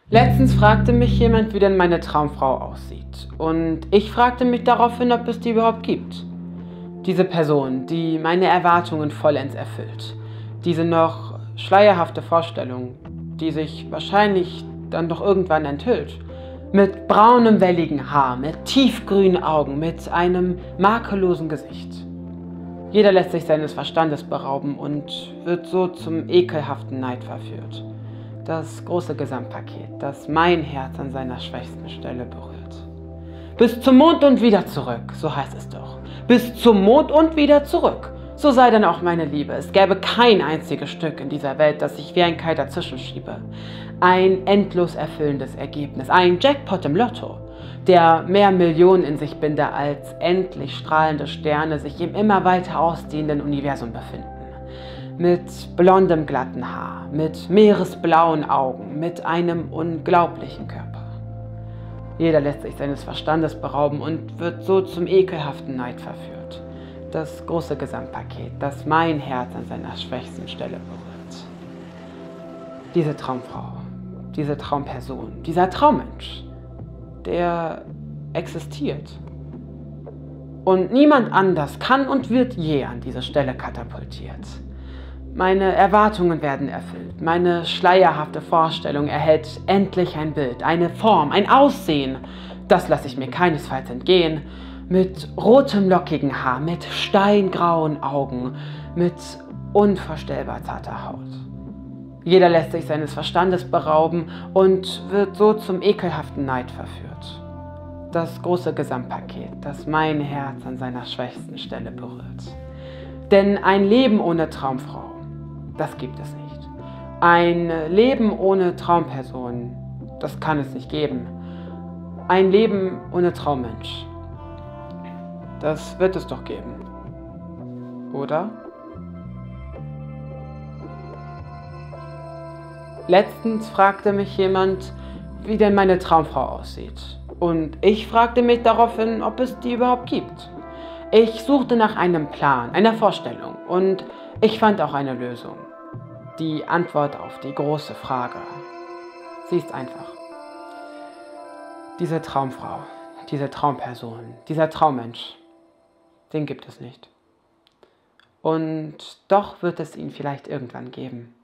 Letztens fragte mich jemand, wie denn meine Traumfrau aussieht. Und ich fragte mich daraufhin, ob es die überhaupt gibt. Diese Person, die meine Erwartungen vollends erfüllt. Diese noch schleierhafte Vorstellung, die sich wahrscheinlich dann doch irgendwann enthüllt. Mit braunem, welligen Haar, mit tiefgrünen Augen, mit einem makellosen Gesicht. Jeder lässt sich seines Verstandes berauben und wird so zum ekelhaften Neid verführt. Das große Gesamtpaket, das mein Herz an seiner schwächsten Stelle berührt. Bis zum Mond und wieder zurück, so heißt es doch. Bis zum Mond und wieder zurück. So sei denn auch meine Liebe. Es gäbe kein einziges Stück in dieser Welt, das ich wie ein Kai dazwischen schiebe. Ein endlos erfüllendes Ergebnis, ein Jackpot im Lotto, der mehr Millionen in sich binde, als endlich strahlende Sterne sich im immer weiter ausdehnenden Universum befinden. Mit blondem, glatten Haar, mit meeresblauen Augen, mit einem unglaublichen Körper. Jeder lässt sich seines Verstandes berauben und wird so zum ekelhaften Neid verführt. Das große Gesamtpaket, das mein Herz an seiner schwächsten Stelle berührt. Diese Traumfrau, diese Traumperson, dieser Traummensch, der existiert. Und niemand anders kann und wird je an diese Stelle katapultiert. Meine Erwartungen werden erfüllt, meine schleierhafte Vorstellung erhält endlich ein Bild, eine Form, ein Aussehen, das lasse ich mir keinesfalls entgehen, mit rotem lockigen Haar, mit steingrauen Augen, mit unvorstellbar zarter Haut. Jeder lässt sich seines Verstandes berauben und wird so zum ekelhaften Neid verführt. Das große Gesamtpaket, das mein Herz an seiner schwächsten Stelle berührt. Denn ein Leben ohne Traumfrau, das gibt es nicht. Ein Leben ohne Traumperson, das kann es nicht geben. Ein Leben ohne Traummensch, das wird es doch geben. Oder? Letztens fragte mich jemand, wie denn meine Traumfrau aussieht. Und ich fragte mich daraufhin, ob es die überhaupt gibt. Ich suchte nach einem Plan, einer Vorstellung und ich fand auch eine Lösung. Die Antwort auf die große Frage. Sie ist einfach. Diese Traumfrau, diese Traumperson, dieser Traummensch, den gibt es nicht. Und doch wird es ihn vielleicht irgendwann geben.